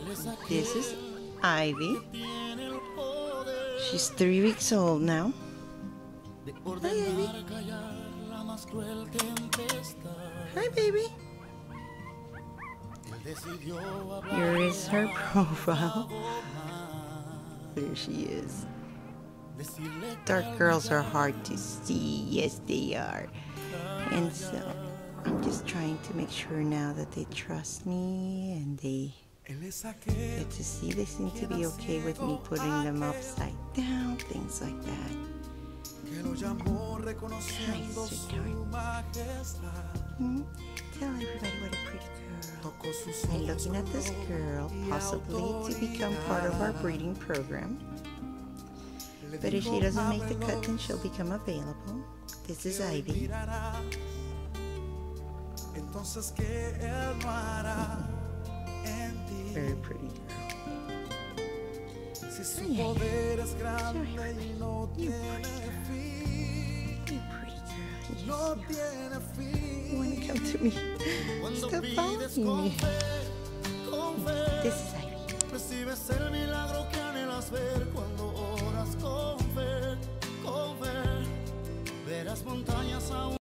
This is Ivy. She's 3 weeks old now. Hi, Ivy. Hi, baby. Here is her profile. There she is. Dark girls are hard to see. Yes, they are. And so I'm just trying to make sure now that they trust me and they get to see. They seem to be okay with me putting them upside down, things like that. Hi, sweetheart. Tell everybody what a pretty girl. I'm looking at this girl, possibly to become part of our breeding program. But if she doesn't make the cut, then she'll become available. This is Ivy. Very pretty girl. You pretty girl. Yes, you want to come to me? Stop following me. This is Ivy. Recibes el milagro que anhelas ver cuando oras con fe, verás montañas aún.